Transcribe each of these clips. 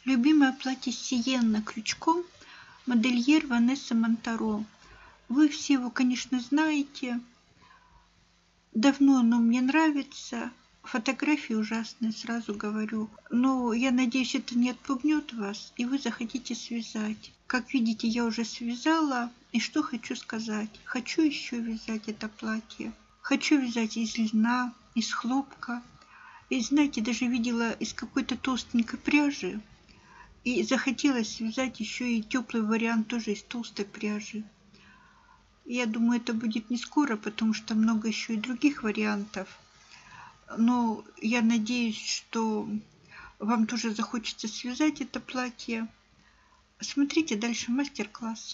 Любимое платье Сиенна крючком, модельер Ванесса Монтаро. Вы все его, конечно, знаете. Давно оно мне нравится. Фотографии ужасные, сразу говорю. Но я надеюсь, это не отпугнет вас, и вы захотите связать. Как видите, я уже связала. И что хочу сказать. Хочу еще вязать это платье. Хочу вязать из льна, из хлопка. И знаете, даже видела из какой-то толстенькой пряжи. И захотелось связать еще и теплый вариант тоже из толстой пряжи. Я думаю, это будет не скоро, потому что много еще и других вариантов. Но я надеюсь, что вам тоже захочется связать это платье. Смотрите дальше мастер-класс.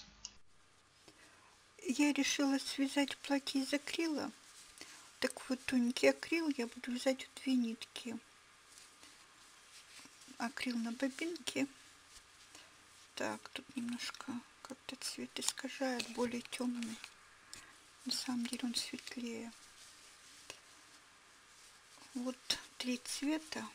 Я решила связать платье из акрила. Так вот, тоненький акрил я буду вязать в 2 нитки. Акрил на бобинке. Так, тут немножко как-то цвет искажает, более темный. На самом деле он светлее. Вот 3 цвета.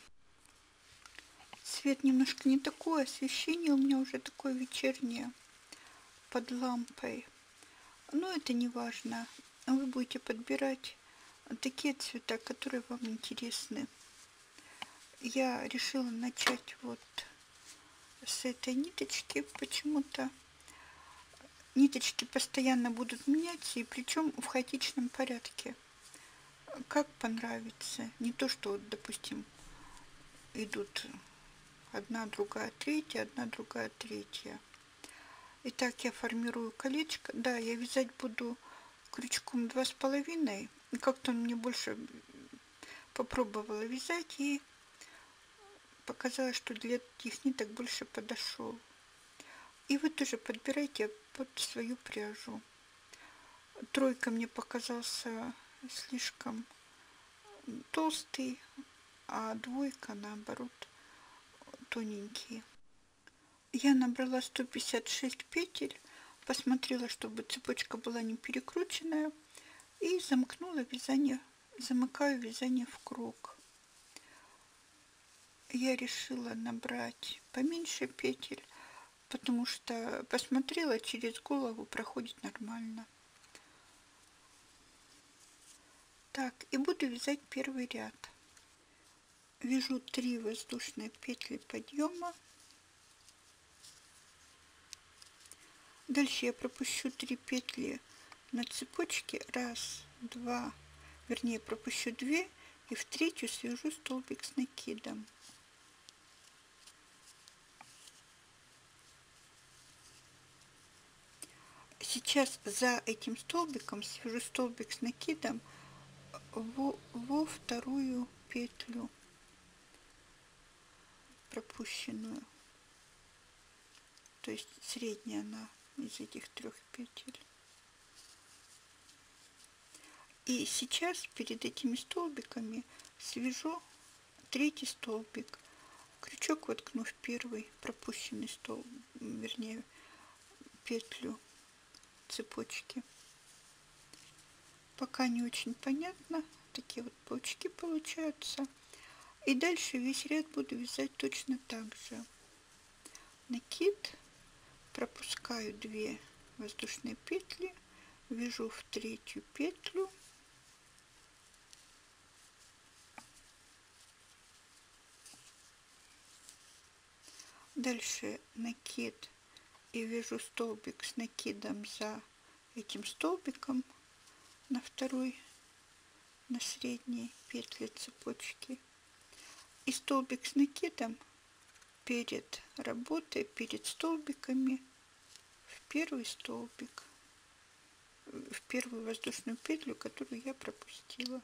Цвет немножко не такой, освещение у меня уже такое вечернее, под лампой. Но это не важно. Вы будете подбирать такие цвета, которые вам интересны. Я решила начать вот с этой ниточки. Почему-то ниточки постоянно будут меняться, и причем в хаотичном порядке. Как понравится. Не то, что, вот, допустим, идут одна, другая, третья, одна, другая, третья. Итак, я формирую колечко. Да, я вязать буду крючком 2,5. Как-то он мне больше попробовала вязать, и показалось, что для этих ниток больше подошел. И вы тоже подбирайте под свою пряжу. 3 мне показался слишком толстый, а 2 наоборот тоненький. Я набрала 156 петель, посмотрела, чтобы цепочка была не перекрученная, и замкнула вязание, замыкаю вязание в круг. Я решила набрать поменьше петель, потому что посмотрела, через голову проходит нормально. Так, и буду вязать первый ряд. Вяжу 3 воздушные петли подъема. Дальше я пропущу 3 петли на цепочке. 1, 2, вернее пропущу 2, и в 3-ю свяжу столбик с накидом. Сейчас за этим столбиком свяжу столбик с накидом во 2-ю петлю пропущенную, то есть средняя она из этих 3 петель. И сейчас перед этими столбиками свяжу 3-й столбик, крючок воткну в 1-й пропущенный столбик, вернее петлю цепочки. Пока не очень понятно, такие вот паучки получаются. И дальше весь ряд буду вязать точно так же. Накид, пропускаю 2 воздушные петли, вяжу в 3-ю петлю, дальше накид и вяжу столбик с накидом за этим столбиком на 2-й, на средней петле цепочки, и столбик с накидом перед работой, перед столбиками в 1-й столбик, в 1-ю воздушную петлю, которую я пропустила.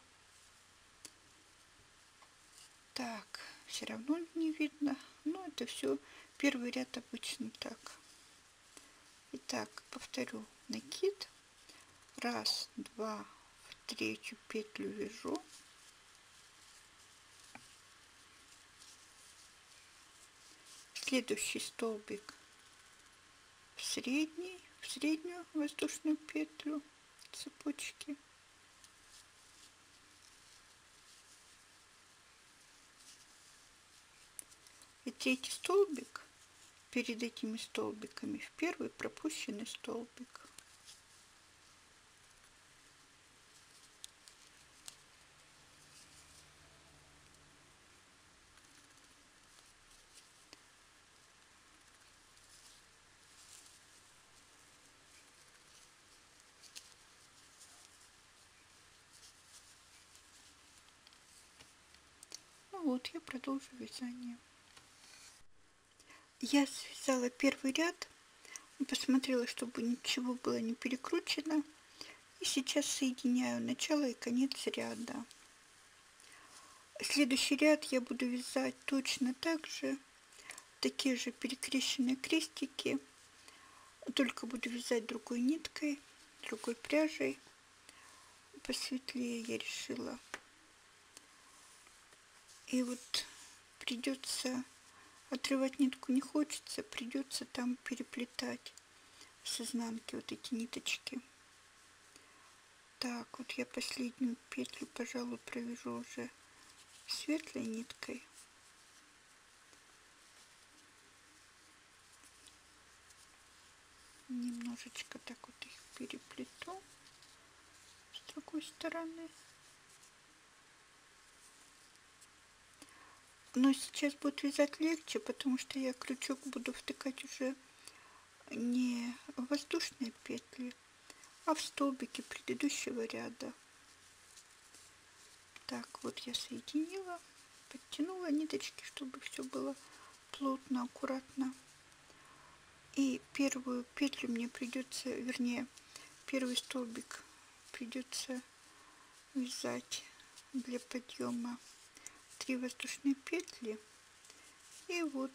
Так, все равно не видно, но это все 1-й ряд обычно так. Итак, повторю: накид, 1, 2, в 3-ю петлю вяжу, следующий столбик в среднюю воздушную петлю цепочки, и 3-й столбик перед этими столбиками в первый пропущенный столбик. Ну вот, я продолжу вязание. Я связала первый ряд, посмотрела, чтобы ничего было не перекручено. И сейчас соединяю начало и конец ряда. Следующий ряд я буду вязать точно так же, такие же перекрещенные крестики, только буду вязать другой ниткой, другой пряжей. Посветлее я решила. И вот придется отрывать нитку, не хочется, придется там переплетать с изнанки вот эти ниточки. Так, вот я последнюю петлю, пожалуй, провяжу уже светлой ниткой. Немножечко так вот их переплету с другой стороны. Но сейчас будет вязать легче, потому что я крючок буду втыкать уже не в воздушные петли, а в столбики предыдущего ряда. Так, вот я соединила, подтянула ниточки, чтобы все было плотно, аккуратно. И первую петлю мне придется, вернее, первый столбик придется вязать для подъема 3 воздушные петли. И вот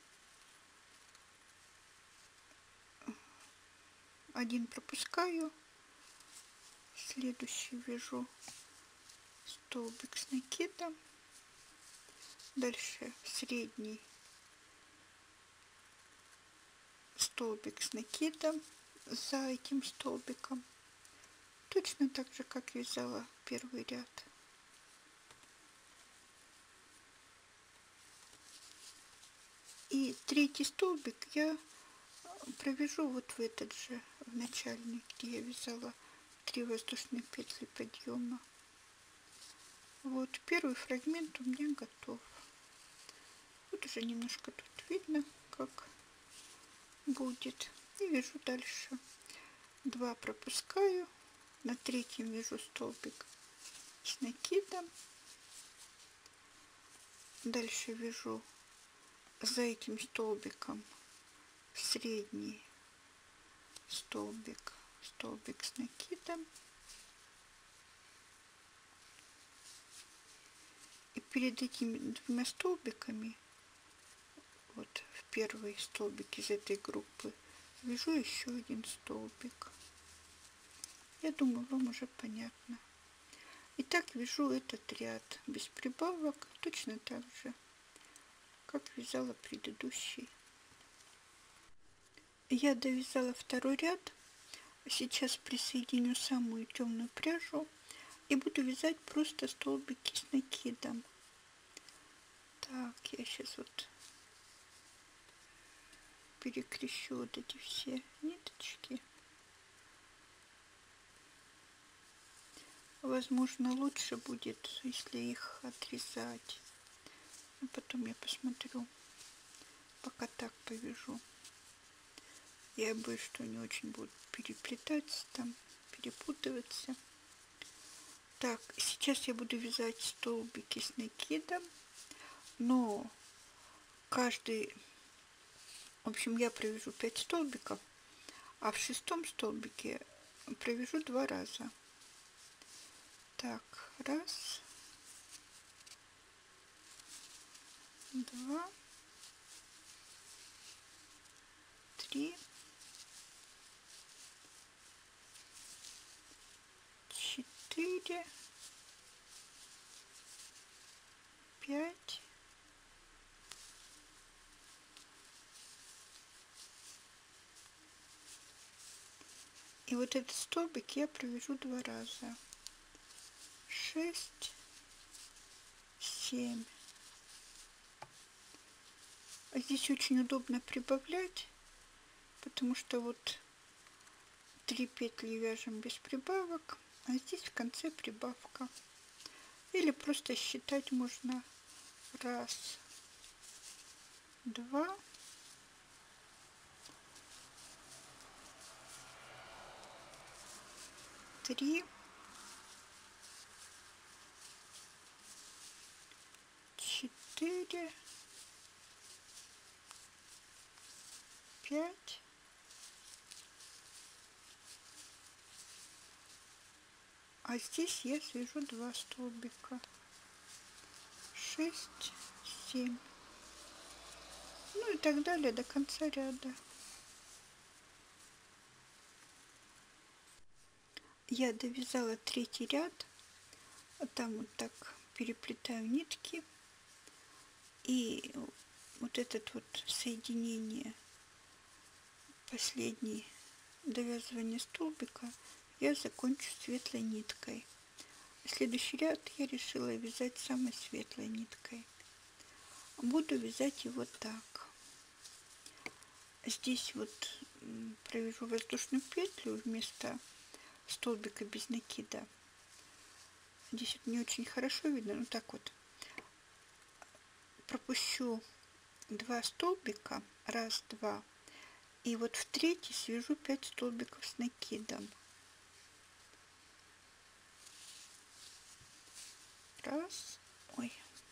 один пропускаю, следующий вяжу столбик с накидом, дальше средний столбик с накидом за этим столбиком, точно так же, как вязала первый ряд. И третий столбик я провяжу вот в этот же, в начальный, где я вязала 3 воздушные петли подъема. Вот первый фрагмент у меня готов. Вот уже немножко тут видно, как будет. И вяжу дальше. 2 пропускаю, на третьем вяжу столбик с накидом, дальше вяжу за этим столбиком средний столбик, столбик с накидом, и перед этими 2 столбиками, вот в первый столбик из этой группы, вяжу еще один столбик. Я думаю, вам уже понятно. И так вяжу этот ряд без прибавок, точно так же, как вязала предыдущий. Я довязала второй ряд. Сейчас присоединю самую темную пряжу и буду вязать просто столбики с накидом. Так, я сейчас вот перекрещу вот эти все ниточки. Возможно, лучше будет, если их отрезать. А потом я посмотрю. Пока так повяжу. Я боюсь, что они очень будут переплетаться там, перепутываться. Так, сейчас я буду вязать столбики с накидом, но каждый, в общем, я провяжу 5 столбиков, а в 6-м столбике провяжу 2 раза. Так, 1, 2, 3, 4, 5, 6. И вот этот столбик я провяжу 2 раза. 6, 7, Здесь очень удобно прибавлять, потому что вот 3 петли вяжем без прибавок, а здесь в конце прибавка. Или просто считать можно: 1, 2, 3, 4, 5, а здесь я свяжу 2 столбика, 6, 7, ну и так далее до конца ряда. Я довязала 3-й ряд, а там вот так переплетаю нитки, и вот этот вот соединение, последний довязывание столбика, я закончу светлой ниткой. Следующий ряд я решила вязать самой светлой ниткой. Буду вязать его так. Здесь вот провяжу воздушную петлю вместо столбика без накида. Здесь вот не очень хорошо видно, но так вот пропущу 2 столбика, 1, 2, и вот в 3-й свяжу 5 столбиков с накидом. 1, ой,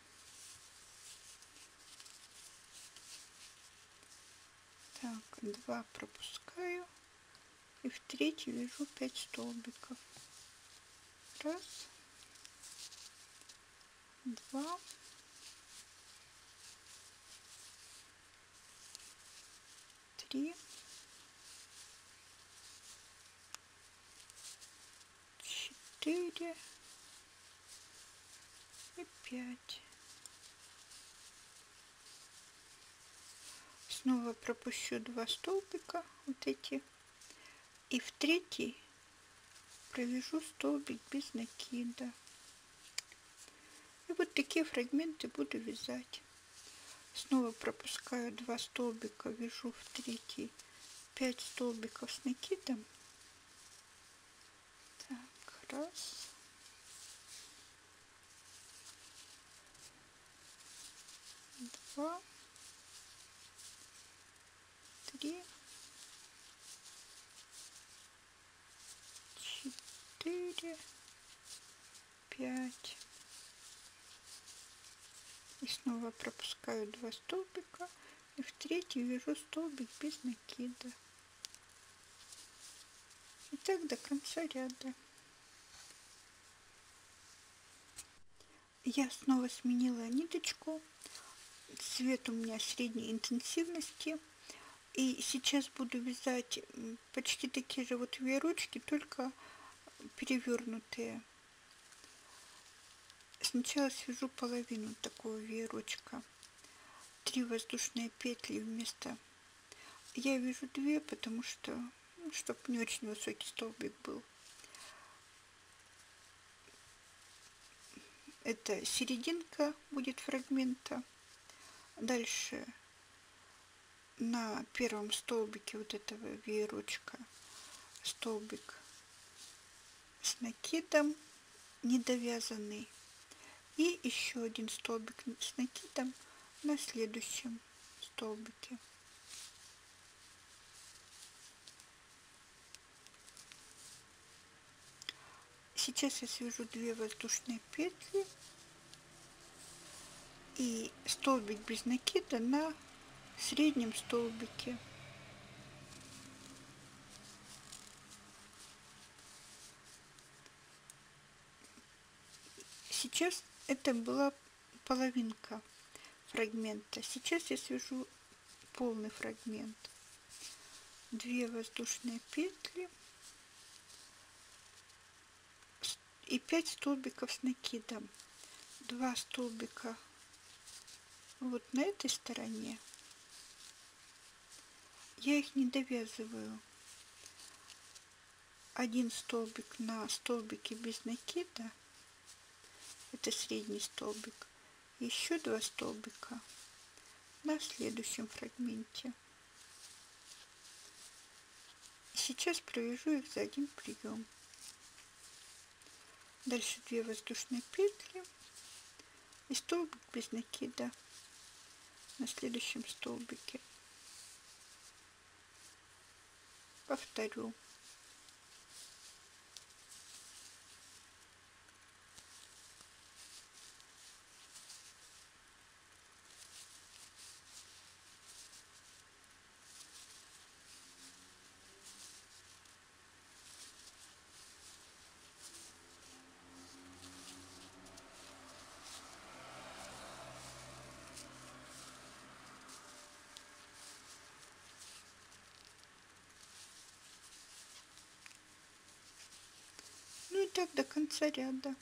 так, 2 пропускаю, и в 3-й вяжу 5 столбиков. 1, 2, 3, 4 и 5. Снова пропущу 2 столбика, вот эти, и в 3-й провяжу столбик без накида. И вот такие фрагменты буду вязать. Снова пропускаю 2 столбика, вяжу в 3-й 5 столбиков с накидом. Так, 1, 2, 3, 4, 5. И снова пропускаю 2 столбика, и в 3-й вяжу столбик без накида. И так до конца ряда. Я снова сменила ниточку. Цвет у меня средней интенсивности. И сейчас буду вязать почти такие же вот веерочки, только перевернутые. Сначала свяжу половину такого веерочка. 3 воздушные петли вместо... Я вяжу 2, потому что, чтобы не очень высокий столбик был. Это серединка будет фрагмента. Дальше на первом столбике вот этого веерочка столбик с накидом недовязанный, и еще один столбик с накидом на следующем столбике. Сейчас я свяжу 2 воздушные петли и столбик без накида на среднем столбике. Сейчас это была половинка фрагмента. Сейчас я свяжу полный фрагмент. 2 воздушные петли и 5 столбиков с накидом. 2 столбика вот на этой стороне. Я их не довязываю. 1 столбик на столбике без накида, это средний столбик. Еще 2 столбика на следующем фрагменте. Сейчас провяжу их за один прием. Дальше 2 воздушные петли и столбик без накида на следующем столбике. Повторю. Ну и так до конца ряда.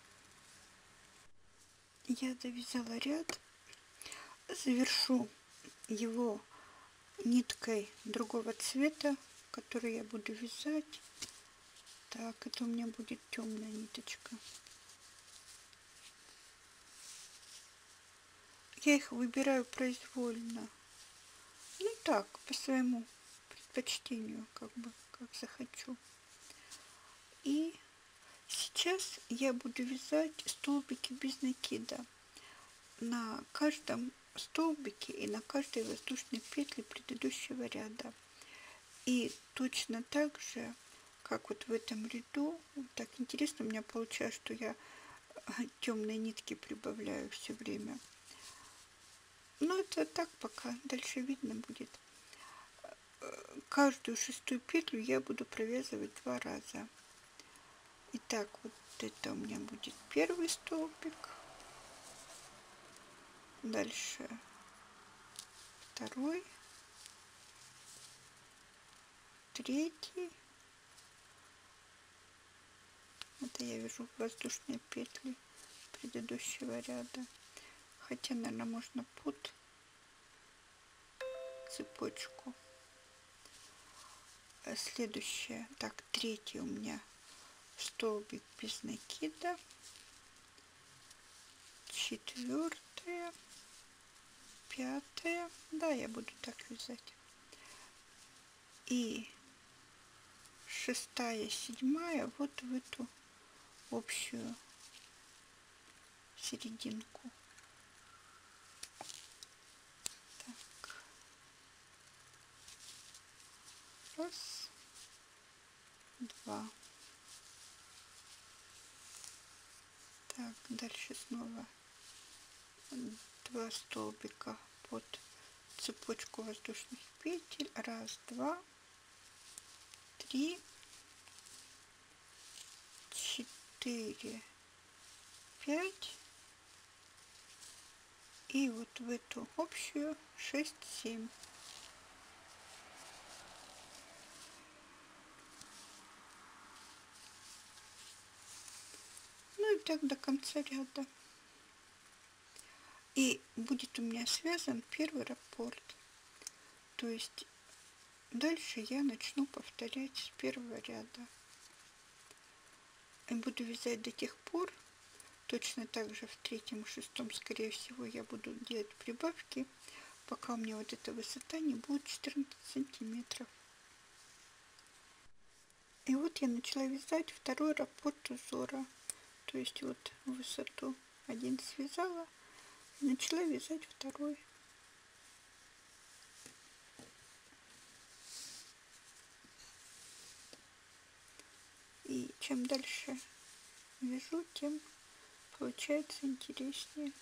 Я довязала ряд, завершу его ниткой другого цвета, который я буду вязать. Так, это у меня будет темная ниточка. Я их выбираю произвольно. Ну так, по своему предпочтению, как захочу. И сейчас я буду вязать столбики без накида на каждом столбике и на каждой воздушной петле предыдущего ряда. И точно так же, как вот в этом ряду, вот так интересно у меня получается, что я темные нитки прибавляю все время. Но это так пока, дальше видно будет. Каждую 6-ю петлю я буду провязывать 2 раза. Итак, вот это у меня будет первый столбик. Дальше второй, третий. Это я вяжу воздушные петли предыдущего ряда. Хотя, наверное, можно под цепочку. Следующее, так, третий у меня столбик без накида. 4-я, 5-я. Да, я буду так вязать. И 6-я, 7-я вот в эту общую серединку. Так. Раз, два. Так, дальше снова 2 столбика под цепочку воздушных петель. Раз, два, 3, 4, 5. И вот в эту общую 6, 7. Ну и так до конца ряда. И будет у меня связан первый раппорт. То есть дальше я начну повторять с первого ряда. И буду вязать до тех пор, точно так же в 3-м и 6-м, скорее всего, я буду делать прибавки, пока у меня вот эта высота не будет 14 сантиметров. И вот я начала вязать второй раппорт узора. То есть вот высоту один связала, начала вязать второй. И чем дальше вяжу, тем получается интереснее.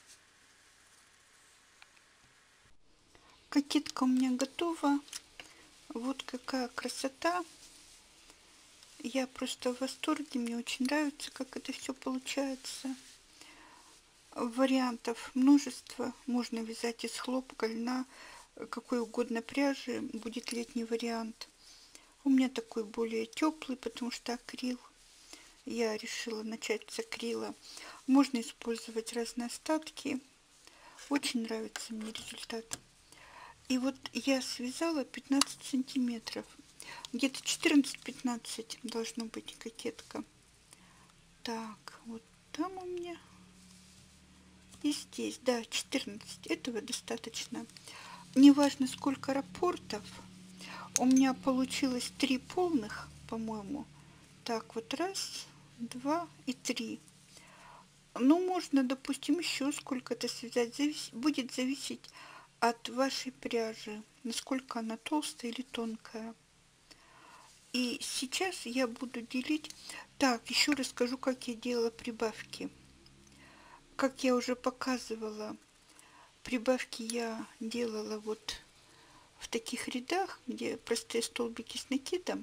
Кокетка у меня готова. Вот какая красота. Я просто в восторге. Мне очень нравится, как это все получается. Вариантов множество. Можно вязать из хлопка, льна, какой угодно пряжи. Будет летний вариант. У меня такой более теплый, потому что акрил. Я решила начать с акрила. Можно использовать разные остатки. Очень нравится мне результат. И вот я связала 15 сантиметров. Где-то 14-15 должно быть кокетка. Так, вот там у меня. И здесь, да, 14. Этого достаточно. неважно сколько раппортов, у меня получилось 3 полных, по-моему. Так, вот раз, два и три. Ну, можно, допустим, еще сколько-то связать. Будет зависеть от вашей пряжи, насколько она толстая или тонкая. И сейчас я буду делить. Так, еще расскажу, как я делала прибавки. Как я уже показывала, прибавки я делала вот в таких рядах, где простые столбики с накидом.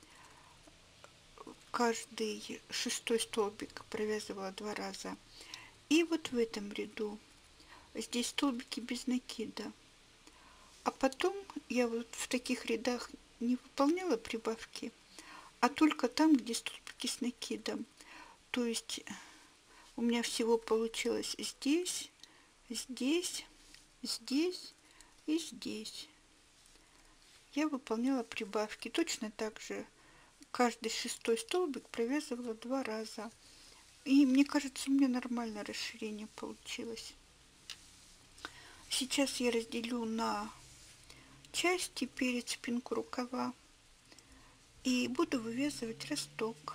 Каждый шестой столбик провязывала 2 раза. И вот в этом ряду здесь столбики без накида. А потом я вот в таких рядах не выполняла прибавки, а только там, где столбики с накидом. То есть у меня всего получилось здесь, здесь, здесь и здесь. Я выполняла прибавки. Точно так же каждый шестой столбик провязывала 2 раза. И мне кажется, у меня нормальное расширение получилось. Сейчас я разделю на части перед спинку рукава и буду вывязывать росток.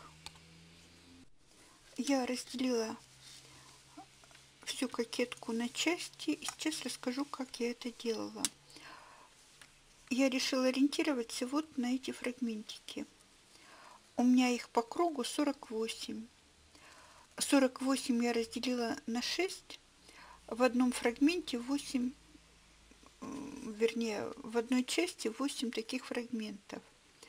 Я разделила всю кокетку на части и сейчас расскажу, как я это делала. Я решила ориентироваться вот на эти фрагментики. У меня их по кругу 48. 48 я разделила на 6. В одном фрагменте 8, вернее, в одной части 8 таких фрагментов.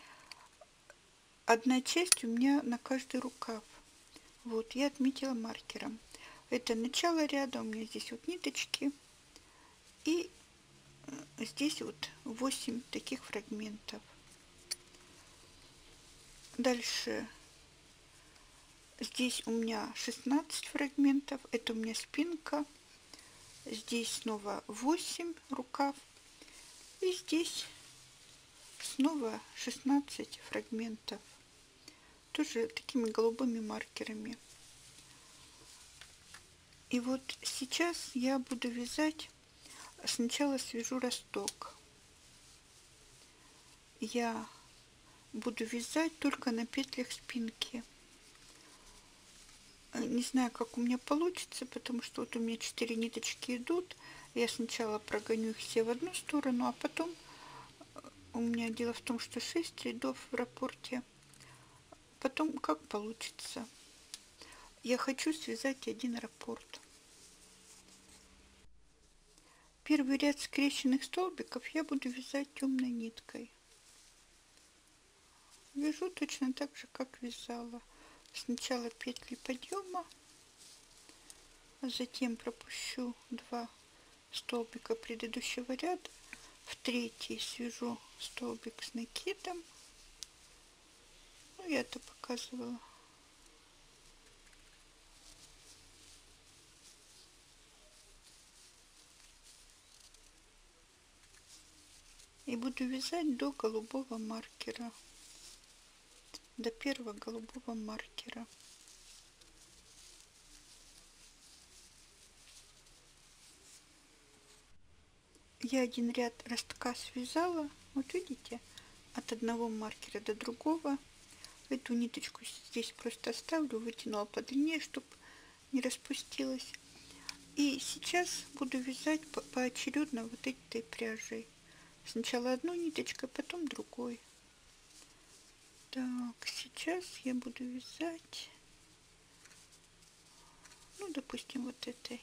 Одна часть у меня на каждый рукав. Вот, я отметила маркером. Это начало ряда, у меня здесь вот ниточки. И здесь вот 8 таких фрагментов. Дальше здесь у меня 16 фрагментов. Это у меня спинка. Здесь снова 8 рукав. И здесь снова 16 фрагментов. Тоже такими голубыми маркерами. И вот сейчас я буду вязать. Сначала свяжу росток. Я буду вязать только на петлях спинки. Не знаю, как у меня получится, потому что вот у меня 4 ниточки идут. Я сначала прогоню их все в одну сторону, а потом у меня дело в том, что 6 рядов в раппорте. Потом как получится. Я хочу связать один раппорт. Первый ряд скрещенных столбиков я буду вязать темной ниткой. Вяжу точно так же, как вязала. Сначала петли подъема, а затем пропущу 2 столбика предыдущего ряда, в третий свяжу столбик с накидом. Ну, я это показывала. И буду вязать до голубого маркера, до первого голубого маркера. Я один ряд ростка связала, вот видите, от одного маркера до другого. Эту ниточку здесь просто оставлю, вытянула подлиннее, чтобы не распустилась. И сейчас буду вязать поочередно вот этой пряжей. Сначала одной ниточкой, потом другой. Так, сейчас я буду вязать, ну, допустим, вот этой.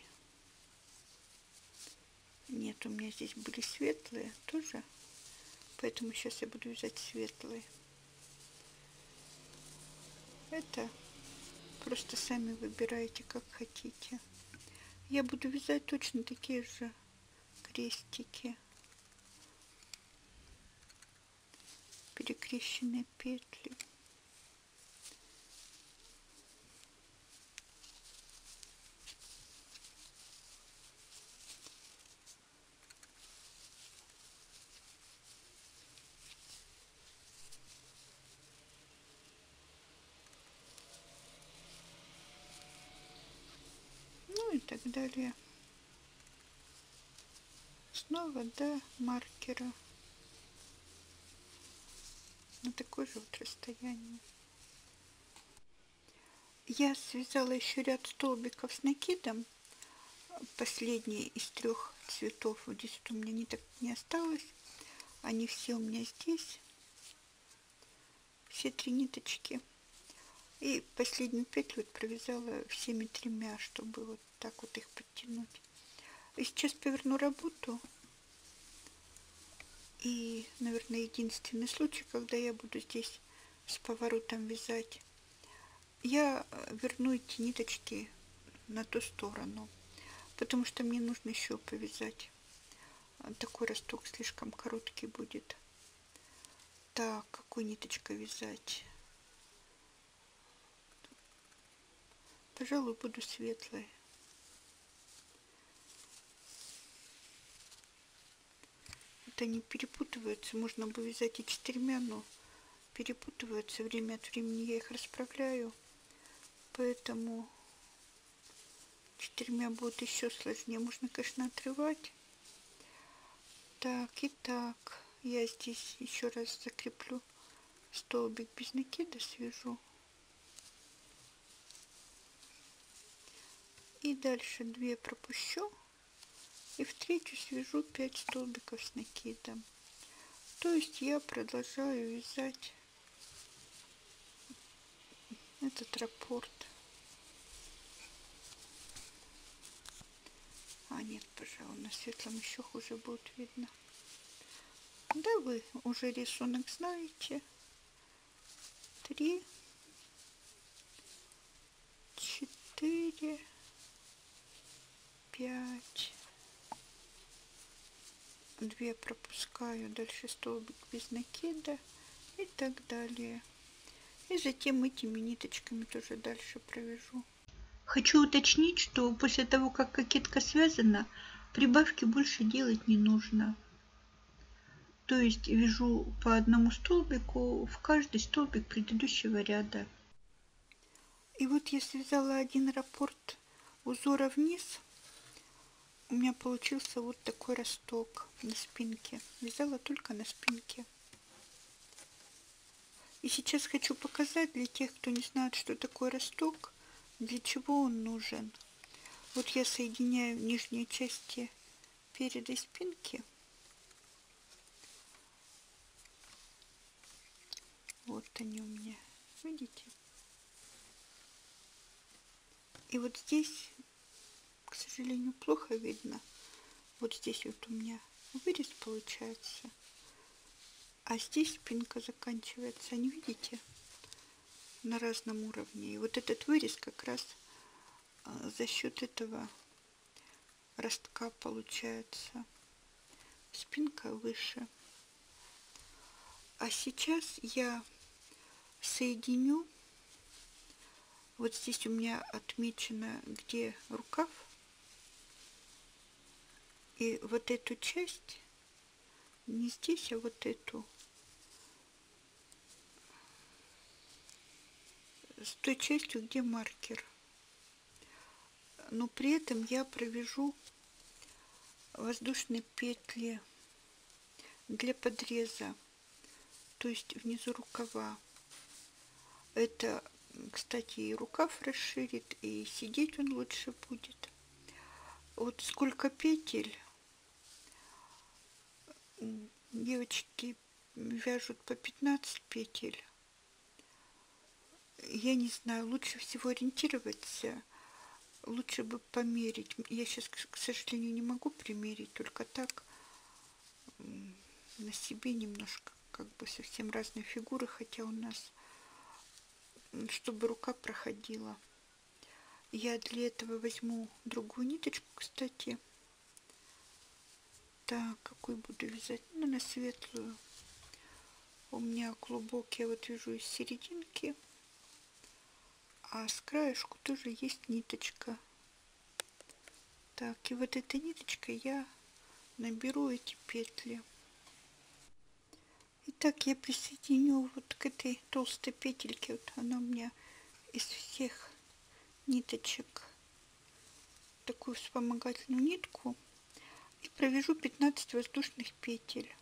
Нет, у меня здесь были светлые тоже, поэтому сейчас я буду вязать светлые. Это просто сами выбираете, как хотите. Я буду вязать точно такие же крестики, перекрещенные петли. Ну и так далее. основа, да, маркера на такое же вот расстояние. Я связала еще ряд столбиков с накидом, последний из 3 цветов. Вот здесь вот у меня ниток не осталось, они все у меня здесь, все 3 ниточки. И последнюю петлю вот провязала всеми 3, чтобы вот так вот их подтянуть. И сейчас поверну работу. И, наверное, единственный случай, когда я буду здесь с поворотом вязать, я верну эти ниточки на ту сторону, потому что мне нужно еще повязать. Такой росток слишком короткий будет. Так, какой ниточкой вязать? Пожалуй, буду светлой. Это не перепутываются, можно бы вязать и 4, но перепутываются. Время от времени я их расправляю, поэтому 4 будет еще сложнее. Можно, конечно, отрывать. Так, и так, я здесь еще раз закреплю столбик без накида, свяжу. И дальше 2 пропущу. И в 3 свяжу 5 столбиков с накидом. То есть я продолжаю вязать этот раппорт. А нет, пожалуй, на светлом еще хуже будет видно. Да, вы уже рисунок знаете. 3, 4, 5. 2 пропускаю, дальше столбик без накида и так далее. И затем этими ниточками тоже дальше провяжу. Хочу уточнить, что после того, как кокетка связана, прибавки больше делать не нужно. То есть вяжу по одному столбику в каждый столбик предыдущего ряда. И вот я связала один раппорт узора вниз. У меня получился вот такой росток на спинке. Вязала только на спинке. И сейчас хочу показать для тех, кто не знает, что такое росток, для чего он нужен. Вот я соединяю нижние части переда и спинки. Вот они у меня, видите? И вот здесь, к сожалению, плохо видно. Вот здесь вот у меня вырез получается. А здесь спинка заканчивается, не видите? На разном уровне. И вот этот вырез как раз за счет этого ростка получается. Спинка выше. А сейчас я соединю. Вот здесь у меня отмечено, где рукав. И вот эту часть, не здесь, а вот эту, с той частью, где маркер. Но при этом я провяжу воздушные петли для подреза, то есть внизу рукава. Это, кстати, и рукав расширит, и сидеть он лучше будет. Вот сколько петель девочки вяжут по 15 петель. Я не знаю, лучше всего ориентироваться, лучше бы померить. Я сейчас, к сожалению, не могу примерить, только так на себе немножко, как бы совсем разные фигуры, хотя у нас, чтобы рука проходила. Я для этого возьму другую ниточку, кстати. Так, какой буду вязать? Ну, на светлую. У меня клубок я вот вяжу из серединки, а с краешку тоже есть ниточка. Так, и вот этой ниточкой я наберу эти петли. Итак, я присоединю вот к этой толстой петельке, вот она у меня из всех ниточек, такую вспомогательную нитку. И провяжу 15 воздушных петель.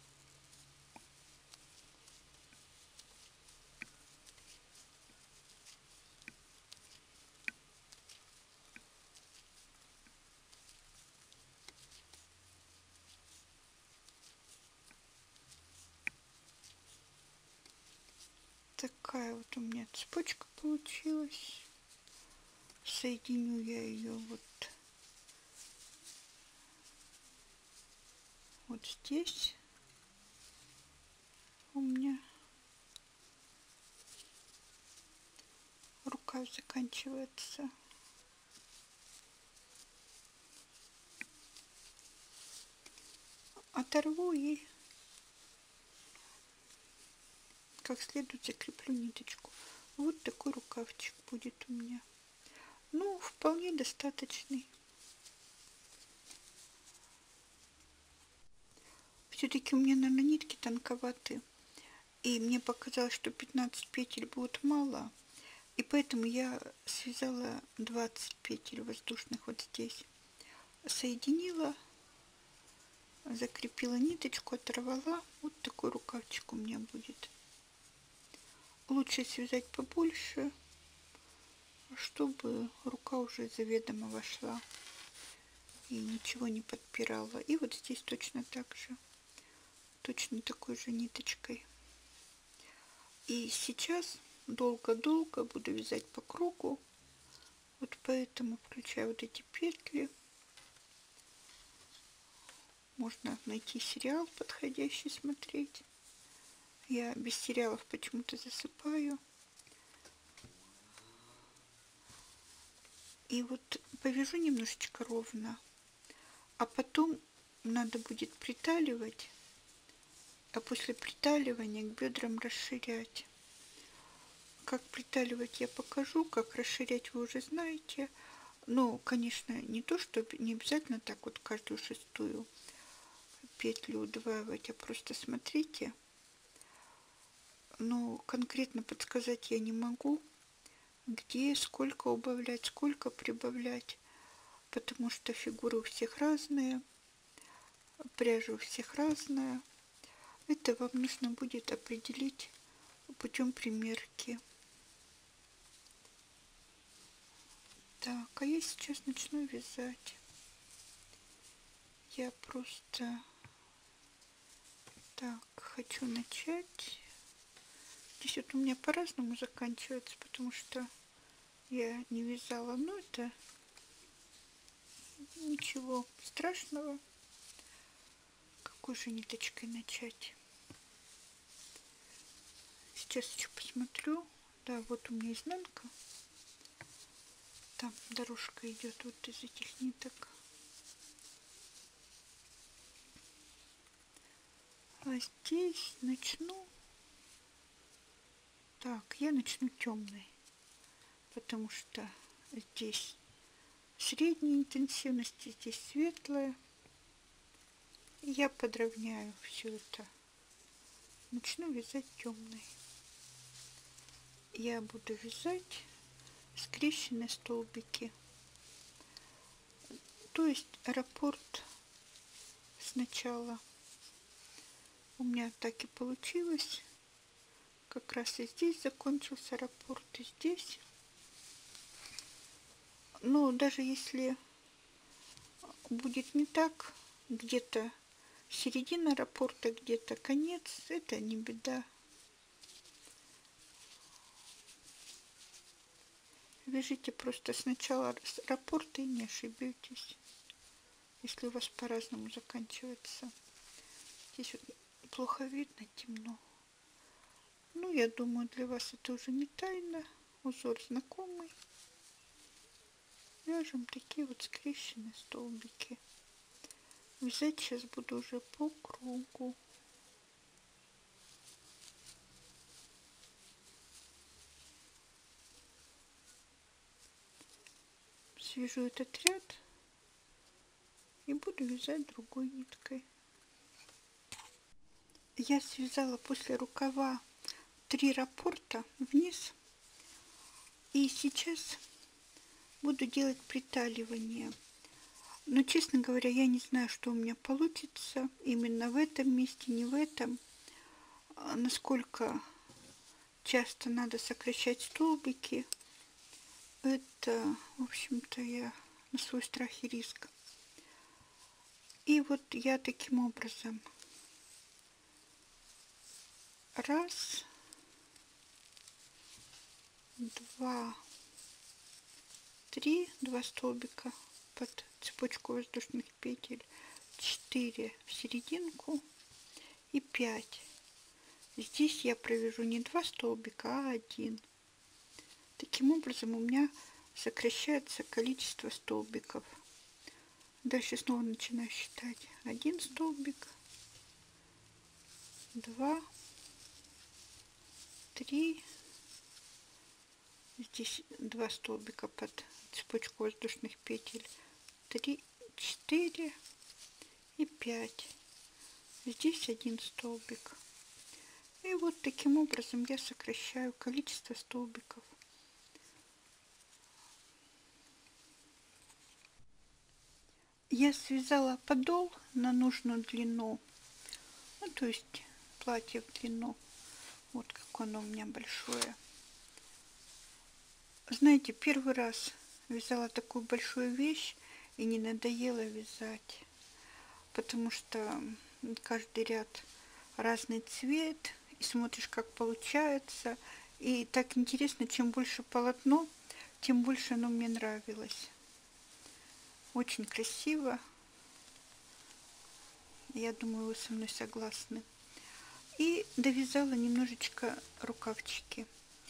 Такая вот у меня цепочка получилась. Соединю я ее вот здесь. У меня рукав заканчивается. Оторву и как следует закреплю ниточку. Вот такой рукавчик будет у меня. Ну, вполне достаточный. Все-таки у меня, наверное, нитки тонковаты. И мне показалось, что 15 петель будет мало. И поэтому я связала 20 петель воздушных вот здесь. Соединила, закрепила ниточку, оторвала. Вот такой рукавчик у меня будет. Лучше связать побольше, чтобы рука уже заведомо вошла и ничего не подпирала. И вот здесь точно так же, точно такой же ниточкой. И сейчас долго-долго буду вязать по кругу. Вот поэтому включаю вот эти петли. Можно найти сериал подходящий, смотреть. Я без сериалов почему-то засыпаю. И вот повяжу немножечко ровно, а потом надо будет приталивать, а после приталивания к бедрам расширять. Как приталивать я покажу, как расширять вы уже знаете. Но, конечно, не то, что не обязательно так вот каждую шестую петлю удваивать, а просто смотрите. Но конкретно подсказать я не могу, где, сколько убавлять, сколько прибавлять, потому что фигуры у всех разные, пряжа у всех разная. Это вам нужно будет определить путем примерки. Так, а я сейчас начну вязать. Я просто так хочу начать. Здесь вот у меня по-разному заканчивается, потому что я не вязала, но это ничего страшного. Какой же ниточкой начать? Сейчас еще посмотрю. Да, вот у меня изнанка. Там дорожка идет вот из этих ниток. А здесь начну. Так, я начну темной, потому что здесь средней интенсивности, здесь светлая. Я подровняю все это. Начну вязать темной. Я буду вязать скрещенные столбики. То есть раппорт сначала. У меня так и получилось. Как раз и здесь закончился раппорт, и здесь. Но даже если будет не так, где-то середина раппорта, где-то конец, это не беда. Вяжите просто сначала раппорт и не ошибетесь, если у вас по-разному заканчивается. Здесь вот плохо видно, темно. Ну, я думаю, для вас это уже не тайна. Узор знакомый. Вяжем такие вот скрещенные столбики. Вязать сейчас буду уже по кругу. Свяжу этот ряд и буду вязать другой ниткой. Я связала после рукава 3 раппорта вниз, и сейчас буду делать приталивание. Но, честно говоря, я не знаю, что у меня получится именно в этом месте, не в этом. Насколько часто надо сокращать столбики. Это, в общем-то, я на свой страх и риск. И вот я таким образом раз, два, три, два столбика под цепочку воздушных петель, 4 в серединку и 5. Здесь я провяжу не 2 столбика, а 1. Таким образом у меня сокращается количество столбиков. Дальше снова начинаю считать. 1 столбик, 2, 3. Здесь 2 столбика под цепочку воздушных петель. 3, 4 и 5. Здесь 1 столбик. И вот таким образом я сокращаю количество столбиков. Я связала подол на нужную длину, ну, то есть платье в длину. Вот как оно у меня большое. Знаете, первый раз вязала такую большую вещь и не надоело вязать, потому что каждый ряд разный цвет, и смотришь, как получается. И так интересно, чем больше полотно, тем больше оно мне нравилось. Очень красиво. Я думаю, вы со мной согласны. И довязала немножечко рукавчики.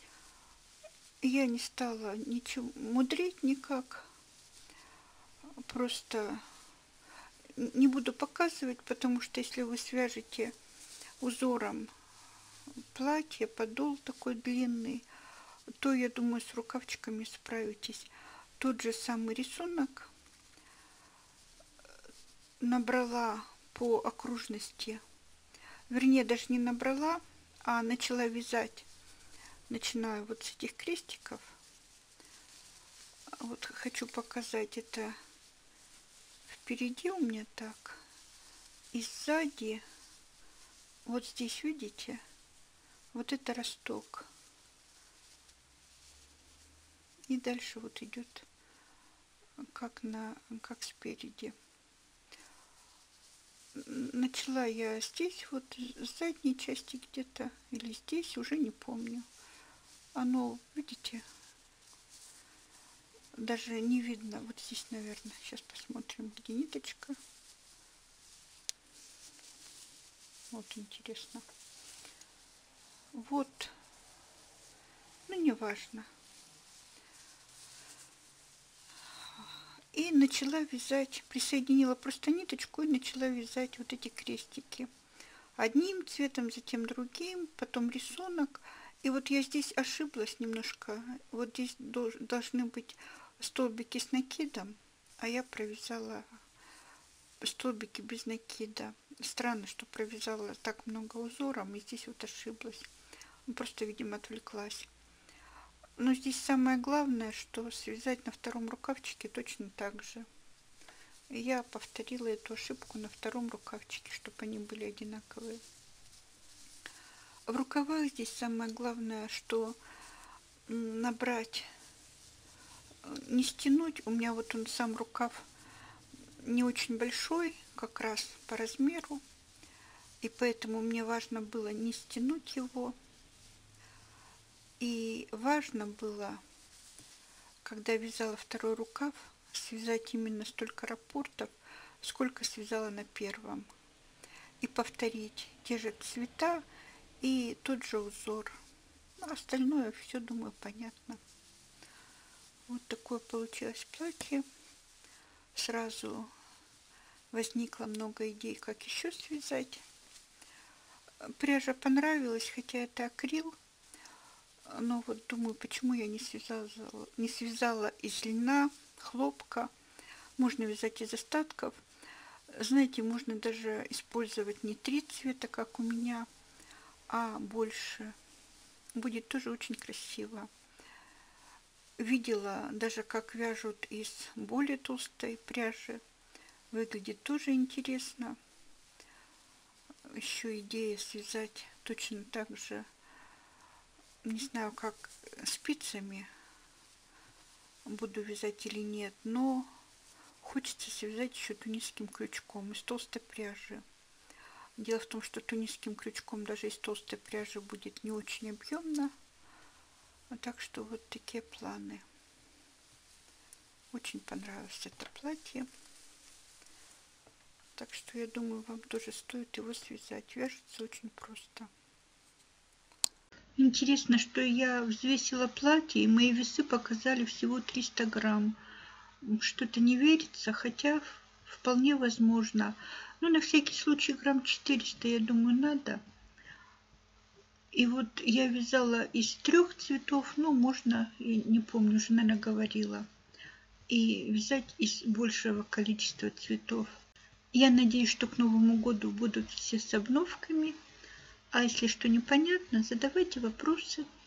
Я не стала ничего мудрить никак. Просто не буду показывать, потому что если вы свяжете узором платье, подол такой длинный, то, я думаю, с рукавчиками справитесь. Тот же самый рисунок набрала по окружности, вернее, даже не набрала, а начала вязать. Начинаю вот с этих крестиков. Вот хочу показать это впереди у меня так. И сзади, вот здесь, видите, вот это росток. И дальше вот идет как спереди. Начала я здесь, вот с задней части где-то, или здесь, уже не помню. Оно, видите, даже не видно. Вот здесь, наверное, сейчас посмотрим, где ниточка. Вот интересно. Вот, ну не важно. И начала вязать, присоединила просто ниточку и начала вязать вот эти крестики. Одним цветом, затем другим, потом рисунок. И вот я здесь ошиблась немножко. Вот здесь должны быть столбики с накидом, а я провязала столбики без накида. Странно, что провязала так много узором, и здесь вот ошиблась. Просто, видимо, отвлеклась. Но здесь самое главное, что связать на втором рукавчике точно так же. И я повторила эту ошибку на втором рукавчике, чтобы они были одинаковые. В рукавах здесь самое главное, что набрать, не стянуть. У меня вот он сам рукав не очень большой, как раз по размеру. И поэтому мне важно было не стянуть его. И важно было, когда вязала второй рукав, связать именно столько раппортов, сколько связала на первом. И повторить те же цвета и тот же узор. А остальное все, думаю, понятно. Вот такое получилось платье. Сразу возникло много идей, как еще связать. Пряжа понравилась, хотя это акрил. Но вот думаю, почему я не связала из льна, хлопка. Можно вязать из остатков. Знаете, можно даже использовать не 3 цвета, как у меня, а больше. Будет тоже очень красиво. Видела даже, как вяжут из более толстой пряжи. Выглядит тоже интересно. Еще идея связать точно так же, не знаю, как спицами буду вязать или нет, но хочется связать еще тунисским крючком из толстой пряжи. Дело в том, что тунисским крючком даже из толстой пряжи будет не очень объемно. Так что вот такие планы. Очень понравилось это платье. Так что я думаю, вам тоже стоит его связать. Вяжется очень просто. Интересно, что я взвесила платье, и мои весы показали всего 300 грамм. Что-то не верится, хотя вполне возможно. Ну, на всякий случай грамм 400, я думаю, надо. И вот я вязала из 3 цветов, ну, можно, не помню, уже, наверное, говорила, и вязать из большего количества цветов. Я надеюсь, что к Новому году будут все с обновками. А если что непонятно, задавайте вопросы.